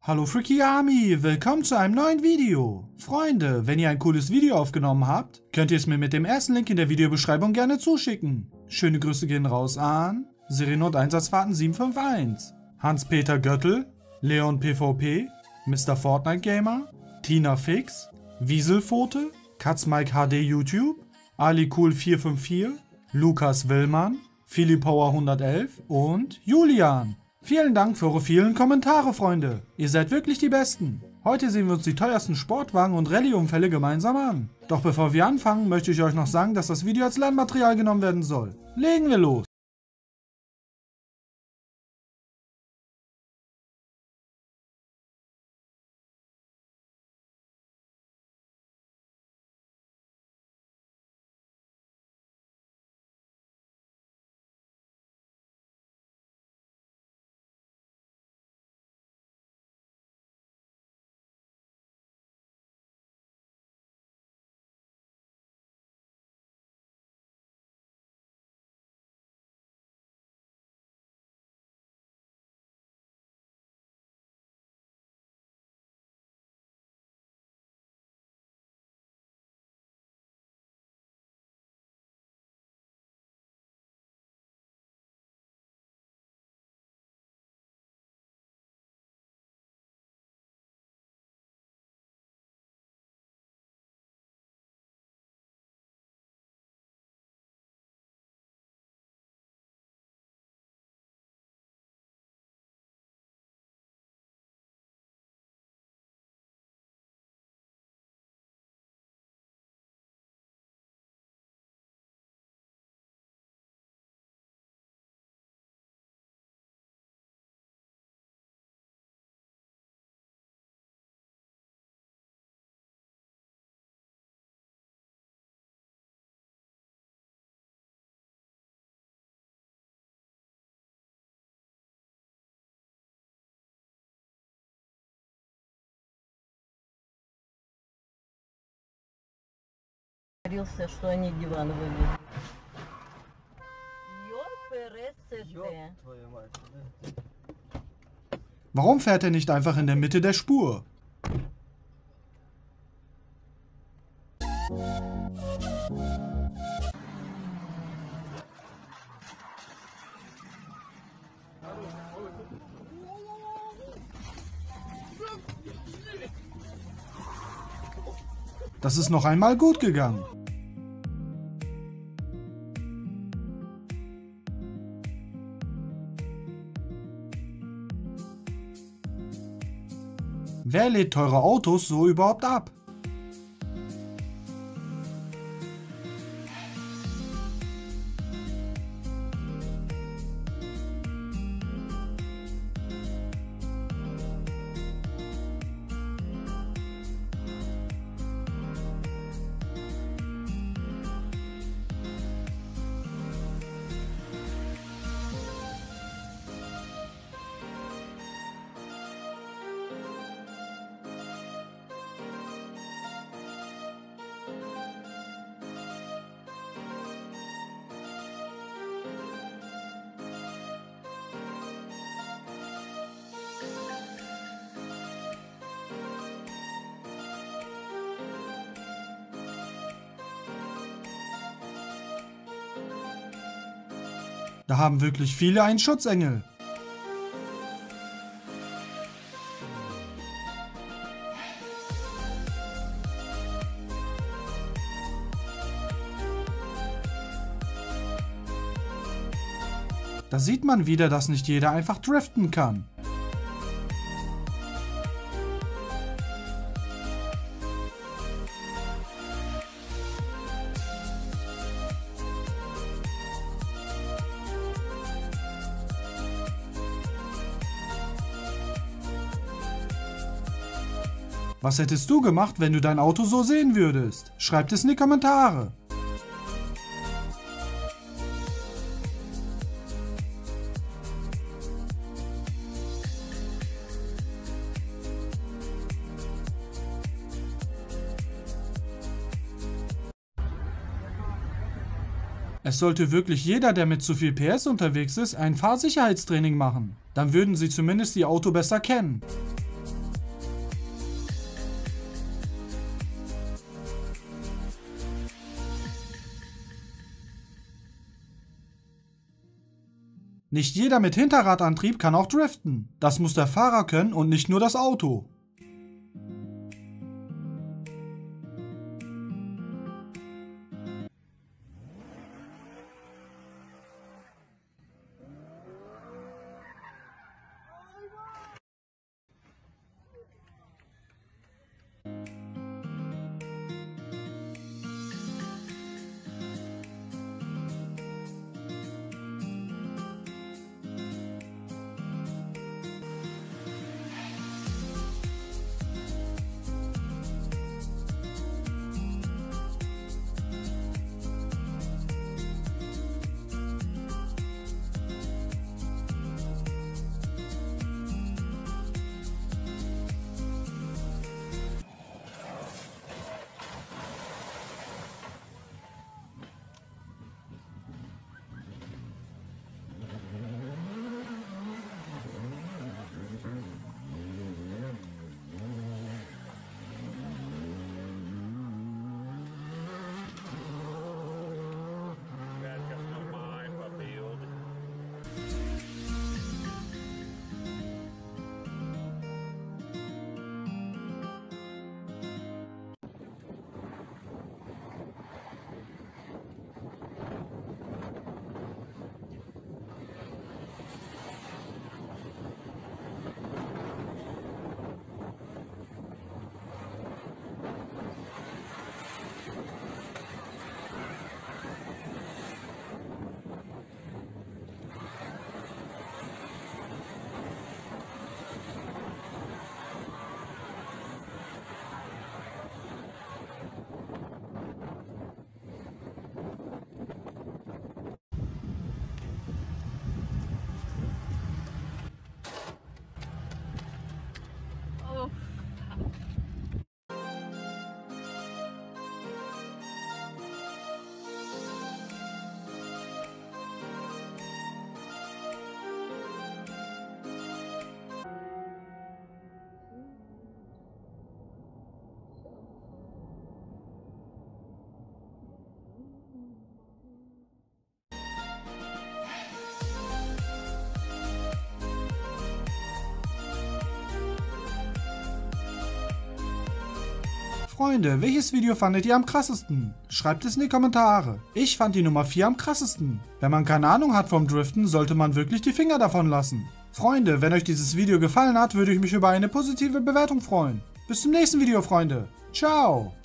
Hallo Freaky Army, willkommen zu einem neuen Video. Freunde, wenn ihr ein cooles Video aufgenommen habt, könnt ihr es mir mit dem ersten Link in der Videobeschreibung gerne zuschicken. Schöne Grüße gehen raus an Seriennot-Einsatzfahrten 751, Hans-Peter Göttel, Leon PvP, Mr. Fortnite Gamer, Tina Fix, Wieselpfote, Katzmike HD YouTube, Ali Cool 454, Lukas Willmann, Philippower 111 und Julian. Vielen Dank für eure vielen Kommentare, Freunde. Ihr seid wirklich die Besten. Heute sehen wir uns die teuersten Sportwagen und Rallye-Unfälle gemeinsam an. Doch bevor wir anfangen, möchte ich euch noch sagen, dass das Video als Lernmaterial genommen werden soll. Legen wir los. Что они диван вывезли. Warum fährt er nicht einfach in der Mitte der Spur? Das ist noch einmal gut gegangen. Wer lädt teure Autos so überhaupt ab? Da haben wirklich viele einen Schutzengel. Da sieht man wieder, dass nicht jeder einfach driften kann. Was hättest du gemacht, wenn du dein Auto so sehen würdest? Schreibt es in die Kommentare. Es sollte wirklich jeder, der mit zu viel PS unterwegs ist, ein Fahrsicherheitstraining machen. Dann würden sie zumindest ihr Auto besser kennen. Nicht jeder mit Hinterradantrieb kann auch driften. Das muss der Fahrer können und nicht nur das Auto. Freunde, welches Video fandet ihr am krassesten? Schreibt es in die Kommentare. Ich fand die Nummer 4 am krassesten. Wenn man keine Ahnung hat vom Driften, sollte man wirklich die Finger davon lassen. Freunde, wenn euch dieses Video gefallen hat, würde ich mich über eine positive Bewertung freuen. Bis zum nächsten Video, Freunde. Ciao.